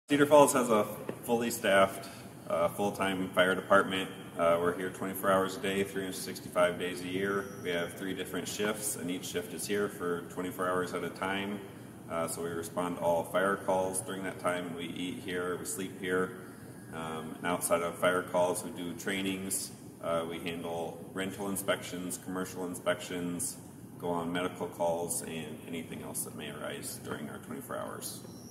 Cedar Falls has a fully staffed, full-time fire department. We're here 24 hours a day, 365 days a year. We have 3 different shifts, and each shift is here for 24 hours at a time. So we respond to all fire calls during that time. We eat here, we sleep here. And outside of fire calls, we do trainings. We handle rental inspections, commercial inspections, go on medical calls, and anything else that may arise during our 24 hours.